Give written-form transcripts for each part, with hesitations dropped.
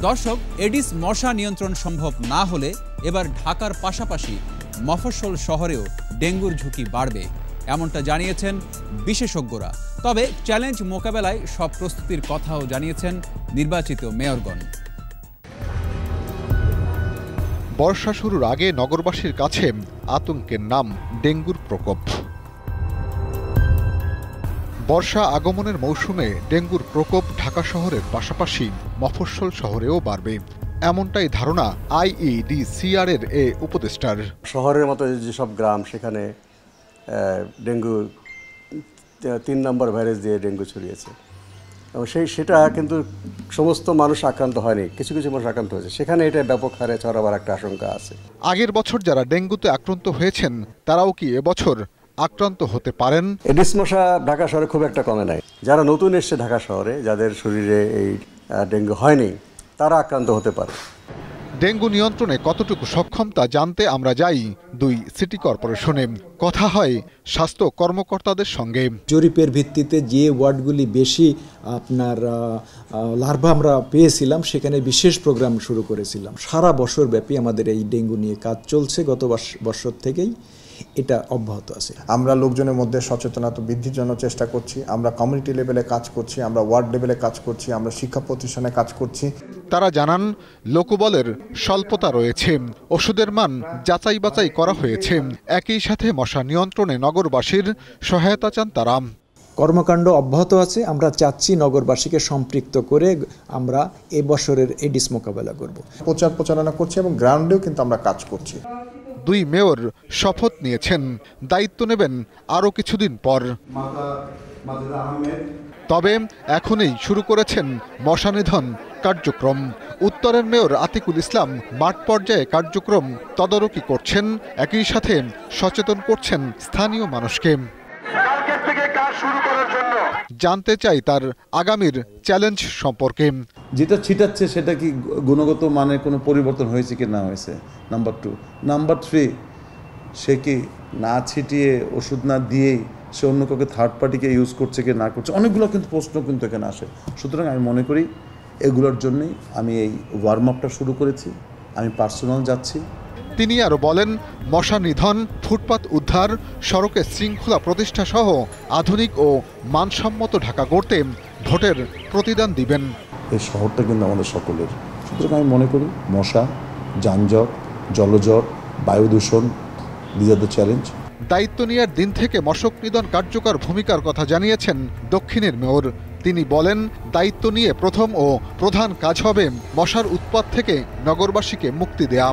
দর্শক, এডিস মশা নিয়ন্ত্রণ সম্ভব না হলে এবার ঢাকার পাশাপাশি মফস্বল শহরেও ডেঙ্গুর ঝুঁকি বাড়বে, এমনটা জানিয়েছেন বিশেষজ্ঞরা। তবে চ্যালেঞ্জ মোকাবেলায় সব প্রস্তুতির কথাও জানিয়েছেন নির্বাচিত মেয়রগণ। বর্ষা শুরুর আগে নগরবাসীর কাছে আতঙ্কের নাম ডেঙ্গুর প্রকোপ। বর্ষা আগমনের মৌসুমে ডেঙ্গুর প্রকোপ ঢাকা শহরের পাশাপাশি মফস্বল শহরেও বাড়বে, এমনটাই ধারণা IEDCR এর উপদেষ্টার। শহরের মতো যেসব গ্রাম সেখানে ডেঙ্গু 3 নম্বর ভাইরাস দিয়ে ডেঙ্গু ছড়িয়েছে এবং সেটা কিন্তু সমস্ত মানুষ আক্রান্ত হয়নি, কিছু কিছু মানুষ আক্রান্ত হয়েছে, সেখানে এটা ব্যাপক হারে ছড়াবার একটা আশঙ্কা আছে। আগের বছর যারা ডেঙ্গুতে আক্রান্ত হয়েছেন তারাও কি এবছর আক্রান্ত হতে পারেন? এডিস মশা ঢাকা শহরে খুব একটা কমে নাই। যারা নতুন এসছে ঢাকা শহরে, যাদের শরীরে এই ডেঙ্গু হয়নি, তারা আক্রান্ত হতে পারে। ডেঙ্গু নিয়ন্ত্রণে কতটুকু সক্ষম তা জানতে আমরা যাই 2 সিটি কর্পোরেশনে। কথা হয় স্বাস্থ্য কর্মকর্তাদের সঙ্গে। জরিপের ভিত্তিতে যে ওয়ার্ডগুলি বেশি আপনার লার্ভা আমরা পেয়েছিলাম সেখানে বিশেষ প্রোগ্রাম শুরু করেছিলাম। সারা বছর ব্যাপী আমাদের এই ডেঙ্গু নিয়ে কাজ চলছে, গত বছর থেকেই এটা অব্যাহত আছে। আমরা লোকজনের মধ্যে সচেতনতা বৃদ্ধির জন্য চেষ্টা করছি, আমরা কমিউনিটি লেভেলে কাজ করছি, আমরা ওয়ার্ড লেভেলে কাজ করছি, আমরা শিক্ষা প্রতিষ্ঠানে কাজ করছি। তারা জানান লোকবলের স্বল্পতা রয়েছে, ওষুধের মান যাচাই বাছাই করা হয়েছে, একই সাথে মশা নিয়ন্ত্রণে নগরবাসীর সহায়তা চান তারা। কর্মকাণ্ড অব্যাহত আছে, আমরা চাচ্ছি নগরবাসীকে সম্পৃক্ত করে আমরা এই বছরের এডিস মোকাবেলা করব। প্রচারণা করছি এবং গ্রাউন্ডেও কিন্তু আমরা কাজ করছি। 2 মেয়র শপথ নিয়েছেন, দায়িত্ব নেবেন আরও কিছুদিন পর। তবে এখনই শুরু করেছেন মশা নিধন কার্যক্রম। উত্তরের মেয়র আতিকুল ইসলাম মাঠ পর্যায়ে কার্যক্রম তদারকি করছেন, একই সাথে সচেতন করছেন স্থানীয় মানুষকে। জানতে চাই তার আগামীর চ্যালেঞ্জ সম্পর্কে। যেটা ছিটাচ্ছে সেটা কি গুণগত মানের কোনো পরিবর্তন হয়েছে কি না হয়েছে, নাম্বার 2। নাম্বার 3, সে কি না ছিটিয়ে ওষুধ না দিয়েই সে অন্য কাউকে থার্ড পার্টিকে ইউজ করছে কি না করছে, অনেকগুলো কিন্তু প্রশ্ন কিন্তু এখানে আসে। সুতরাং আমি মনে করি এগুলোর জন্যই আমি এই ওয়ার্ম আপটা শুরু করেছি, আমি পার্সোনাল যাচ্ছি। তিনি আরও বলেন, মশা নিধন, ফুটপাত উদ্ধার, সড়কে শৃঙ্খলা প্রতিষ্ঠা সহ আধুনিক ও মানসম্মত ঢাকা গড়তে ভোটের প্রতিদান দিবেন। এই শহরটা কিন্তু আমাদের সকলের, সুতরাং আমি মনে করি মশা, যানজট, জলজট, বায়ু দূষণ, দিস আর দ্য চ্যালেঞ্জ। দায়িত্ব নেওয়ার দিন থেকে মশক নিধন কার্যকর ভূমিকার কথা জানিয়েছেন দক্ষিণের মেয়র। তিনি বলেন, দায়িত্ব নিয়ে প্রথম ও প্রধান কাজ হবে মশার উৎপাত থেকে নগরবাসীকে মুক্তি দেয়া।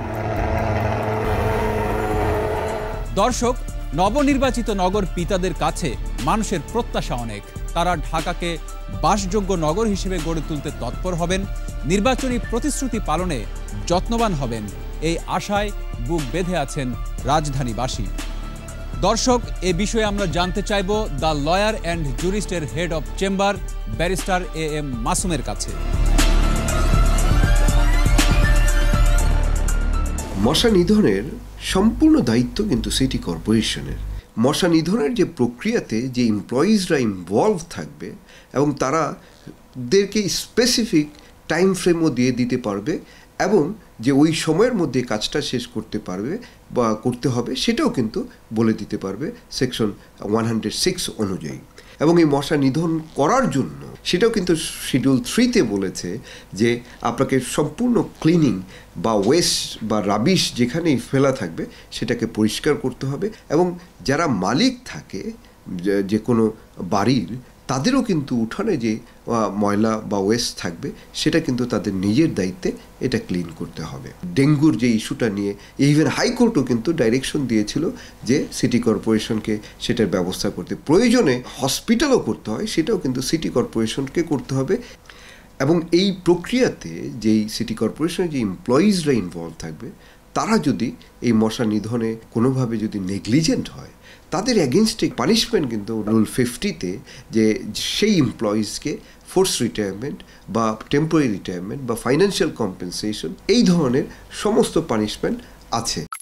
দর্শক, নবনির্বাচিত নগর পিতাদের কাছে মানুষের প্রত্যাশা অনেক। তারা ঢাকাকে বাসযোগ্য নগর হিসেবে গড়ে তুলতে তৎপর হবেন, নির্বাচনী প্রতিশ্রুতি পালনে যত্নবান হবেন, এই আশায় বুক বেঁধে আছেন রাজধানীবাসী। দর্শক, এ বিষয়ে আমরা জানতে চাইব দ্য লয়ার অ্যান্ড জুরিস্টের head of chamber barrister AM মাসুমের কাছে। মশা নিধনের সম্পূর্ণ দায়িত্ব কিন্তু সিটি কর্পোরেশনের। মশা নিধনের যে প্রক্রিয়াতে যে এমপ্লয়িজরা ইনভলভ থাকবে এবং তারাদেরকে স্পেসিফিক টাইম ফ্রেমও দিয়ে দিতে পারবে এবং যে ওই সময়ের মধ্যে কাজটা শেষ করতে পারবে বা করতে হবে সেটাও কিন্তু বলে দিতে পারবে সেকশন 106 অনুযায়ী। এবং এই মশা নিধন করার জন্য সেটাও কিন্তু শিডিউল 3-তে বলেছে যে আপনাকে সম্পূর্ণ ক্লিনিং বা ওয়েস্ট বা রাবিশ যেখানেই ফেলা থাকবে সেটাকে পরিষ্কার করতে হবে এবং যারা মালিক থাকে যে কোনো বাড়ির তাদেরও কিন্তু উঠানে যে ময়লা বা ওয়েস্ট থাকবে সেটা কিন্তু তাদের নিজের দায়িত্বে এটা ক্লিন করতে হবে। ডেঙ্গুর যে ইস্যুটা নিয়ে ইভেন হাইকোর্টও কিন্তু ডাইরেকশন দিয়েছিল যে সিটি কর্পোরেশনকে সেটার ব্যবস্থা করতে, প্রয়োজনে হসপিটালও করতে হয় সেটাও কিন্তু সিটি কর্পোরেশনকে করতে হবে। এবং এই প্রক্রিয়াতে যেই সিটি কর্পোরেশনের যে এমপ্লয়িজরা ইনভলভ থাকবে তারা যদি এই মশা নিধনে কোনোভাবে যদি নেগলিজেন্ট হয় তাদের এগেনস্টে পানিশমেন্ট কিন্তু রুল 50-তে যে সেই এমপ্লয়িজকে ফোর্স রিটায়ারমেন্ট বা টেম্পোরারি রিটায়ারমেন্ট বা ফাইন্যান্সিয়াল কম্পেনসেশন এই ধরনের সমস্ত পানিশমেন্ট আছে।